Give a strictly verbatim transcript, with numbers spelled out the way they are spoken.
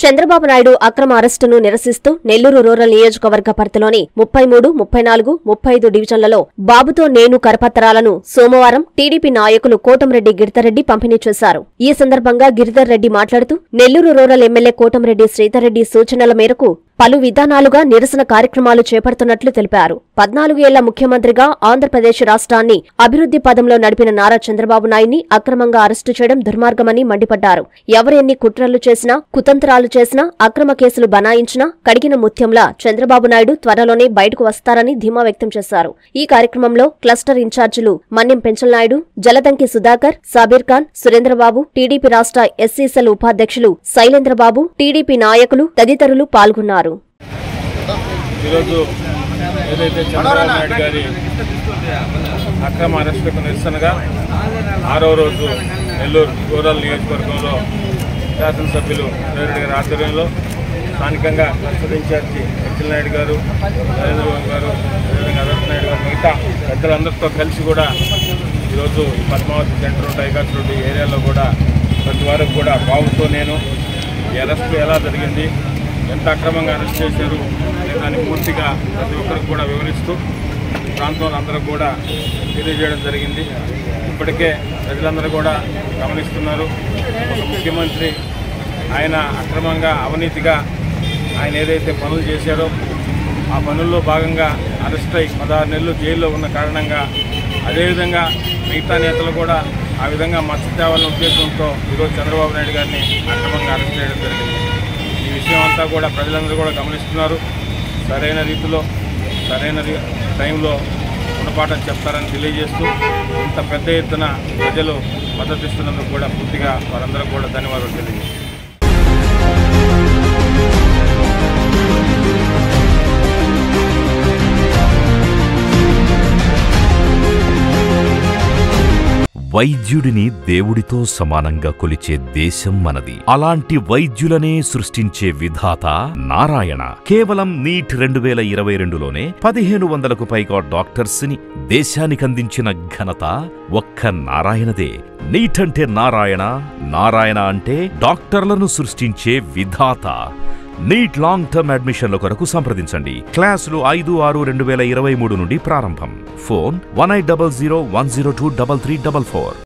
చంద్రబాబు నాయుడు అక్రమ అరెస్టును నిరసిస్తూ నెల్లూరు రూరల్ నియోజకవర్గ పరిధిలోని ముప్పై మూడు, ముప్పై నాలుగు, ముప్పై ఐదు డివిజన్లలో బాబుతో నేను కరపత్రాలను సోమవారం టీడీపీ నాయకులు కోటంరెడ్డి గిరిధర్రెడ్డి పంపిణీ చేశారు. ఈ సందర్భంగా గిరిధర్రెడ్డి మాట్లాడుతూ నెల్లూరు రూరల్ ఎమ్మెల్యే కోటంరెడ్డి శ్రీధర్రెడ్డి సూచనల మేరకు పలు విధానాలుగా నిరసన కార్యక్రమాలు చేపడుతున్నట్లు తెలిపారు. పద్నాలుగు ఏళ్ల ముఖ్యమంత్రిగా ఆంధ్రప్రదేశ్ రాష్ట్రాన్ని అభివృద్ధి పదంలో నడిపిన నారా చంద్రబాబు నాయుడిని అక్రమంగా అరెస్టు చేయడం దుర్మార్గమని మండిపడ్డారు. ఎవరెన్ని కుట్రలు చేసినా, కుతంత్రాలు చేసినా, అక్రమ కేసులు బనాయించినా కడిగిన ముత్యంలా చంద్రబాబు నాయుడు త్వరలోనే బయటకు వస్తారని ధీమా వ్యక్తం చేశారు. ఈ కార్యక్రమంలో క్లస్టర్ ఇన్ఛార్జీలు మన్యం పెంచలనాయుడు, జలదంకి సుధాకర్, సాబీర్ ఖాన్, సురేంద్రబాబు, టీడీపీ రాష్ట్ర ఎస్సీ సెల్ ఉపాధ్యక్షులు శైలేంద్రబాబు, టీడీపీ నాయకులు తదితరులు పాల్గొన్నారు. ఈరోజు ఏదైతే చంద్రబాబు నాయుడు గారి అక్రమ అరెస్టుకు నిరసనగా ఆరో రోజు నెల్లూరు రూరల్ నియోజకవర్గంలో శాసనసభ్యులు రేరెడ్డి గారి ఆధ్వర్యంలో స్థానికంగా క్లస్టర్ ఇన్ఛార్జి పెంచలనాయుడు గారు, నరేంద్రబాబు గారు, నరేంద్ర నాయుడు గారు, మిగతా పెద్దలందరితో కలిసి కూడా ఈరోజు పద్మావతి సెంటర్, టైగర్స్ రోడ్డు ఏరియాలో కూడా ప్రతి వారికి కూడా బాబుతో నేను ఈ అరెస్టు ఎలా జరిగింది, ఎంత అక్రమంగా అరెస్ట్ చేశారు దాన్ని పూర్తిగా ప్రతి ఒక్కరికి కూడా వివరిస్తూ ప్రాంతంలో అందరూ కూడా తెలియజేయడం జరిగింది. ఇప్పటికే ప్రజలందరూ కూడా గమనిస్తున్నారు. ఒక ముఖ్యమంత్రి ఆయన అక్రమంగా అవినీతిగా ఆయన ఏదైతే పనులు చేశారో ఆ పనుల్లో భాగంగా అరెస్ట్ అయి పదహారు నెలలు జైల్లో ఉన్న కారణంగా అదేవిధంగా మిగతా నేతలు కూడా ఆ విధంగా మచ్చ తేవాలనే ఉద్దేశంతో ఈరోజు చంద్రబాబు నాయుడు గారిని అక్రమంగా అరెస్ట్ చేయడం జరిగింది. ఈ విషయం అంతా కూడా ప్రజలందరూ కూడా గమనిస్తున్నారు. సరైన రీతిలో సరైన టైంలో గుణపాఠం చెప్తారని తెలియజేస్తూ ఇంత పెద్ద ఎత్తున ప్రజలు మద్దతిస్తున్నందుకు కూడా పూర్తిగా వారందరూ కూడా ధన్యవాదాలు తెలియజేస్తారు. వైద్యుడిని దేవుడితో సమానంగా కొలిచే దేశం మనది. అలాంటి వైద్యులనే సృష్టించే విధాత నారాయణ. కేవలం నీట్ రెండు వేల ఇరవై రెండులోనే పదిహేను వందలకు పైగా డాక్టర్స్ ని దేశానికందించిన ఘనత ఒక్క నారాయణదే. నీట్ అంటే నారాయణ, నారాయణ అంటే డాక్టర్లను సృష్టించే విధాత. నీట్ లాంగ్ టర్మ్ అడ్మిషన్ల కొరకు సంప్రదించండి. క్లాసులు ఐదు ఆరు రెండు వేల ఇరవై మూడు నుండి ప్రారంభం. Phone one eight double zero one zero two double three double four.